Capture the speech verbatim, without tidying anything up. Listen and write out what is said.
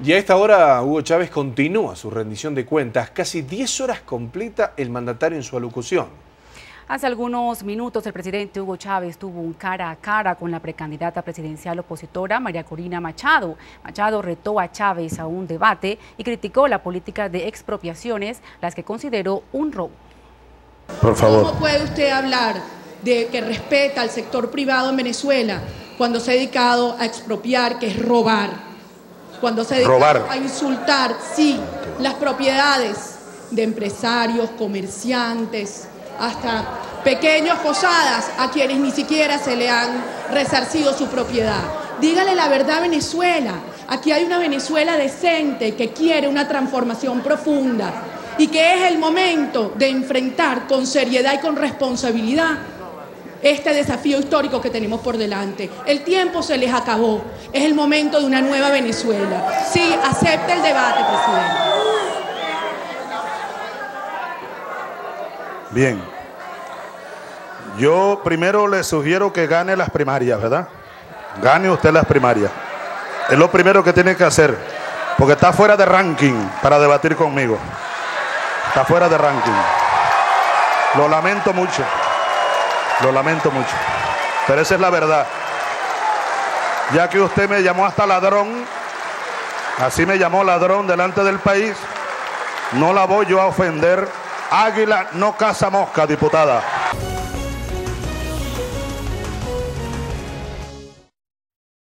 Y a esta hora Hugo Chávez continúa su rendición de cuentas. Casi diez horas completa el mandatario en su alocución. Hace algunos minutos el presidente Hugo Chávez tuvo un cara a cara con la precandidata presidencial opositora María Corina Machado. Machado retó a Chávez a un debate y criticó la política de expropiaciones, las que consideró un robo. Por favor. ¿Cómo puede usted hablar de que respeta al sector privado en Venezuela cuando se ha dedicado a expropiar, que es robar? Cuando se dedica a insultar, sí, las propiedades de empresarios, comerciantes, hasta pequeños posadas a quienes ni siquiera se le han resarcido su propiedad. Dígale la verdad a Venezuela. Aquí hay una Venezuela decente que quiere una transformación profunda y que es el momento de enfrentar con seriedad y con responsabilidad este desafío histórico que tenemos por delante. El tiempo se les acabó. Es el momento de una nueva Venezuela. Sí, acepte el debate, presidente. Bien. Yo primero le sugiero que gane las primarias, ¿verdad? Gane usted las primarias. Es lo primero que tiene que hacer, porque está fuera de ranking para debatir conmigo. Está fuera de ranking. Lo lamento mucho. Lo lamento mucho, pero esa es la verdad. Ya que usted me llamó hasta ladrón, así me llamó ladrón delante del país, no la voy yo a ofender. Águila no caza mosca, diputada.